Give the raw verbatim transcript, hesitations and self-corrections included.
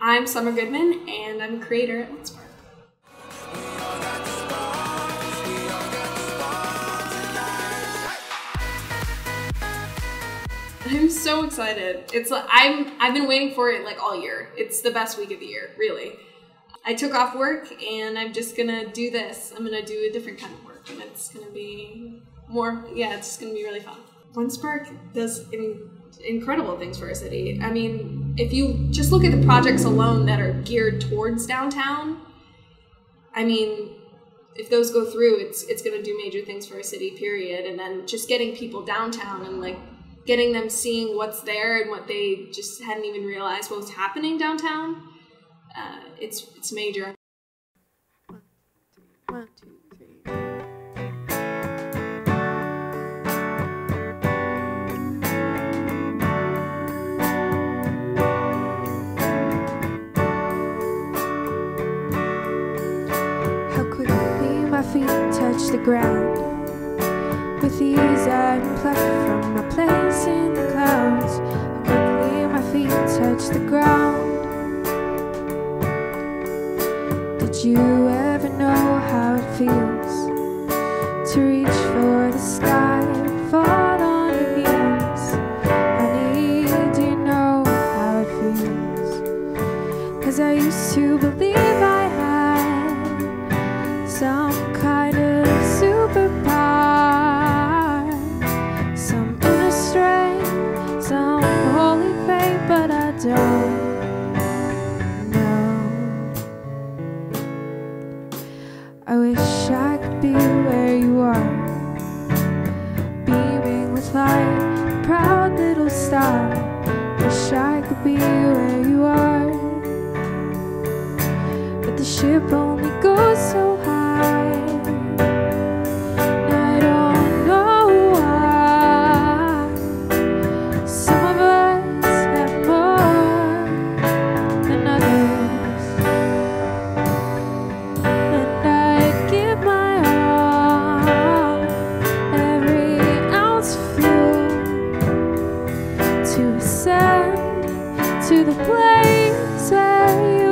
I'm Summer Goodman, and I'm a creator at Sound Spark. I'm so excited. It's like I'm I've been waiting for it like all year. It's the best week of the year, really. I took off work and I'm just gonna do this. I'm gonna do a different kind of work, and it's gonna be more. Yeah, it's just gonna be really fun. Sound Spark does in, incredible things for our city. I mean, if you just look at the projects alone that are geared towards downtown, I mean, if those go through, it's it's gonna do major things for our city. Period. And then just getting people downtown and like. Getting them seeing what's there and what they just hadn't even realized what was happening downtown. Uh, it's it's major. One, two, one, two, three. How quickly my feet touch the ground. With ease I'm plucked from my place in the clouds. How quickly my feet touch the ground. Did you ever know how it feels to reach for the sky and fall on your knees? Honey, do you know how it feels? 'Cause I used to believe I had some kind of superpower. But I don't know. I wish I could be where you are, beaming with light, proud little star. Wish I could be where you are, but the ship only goes so high. To the place where you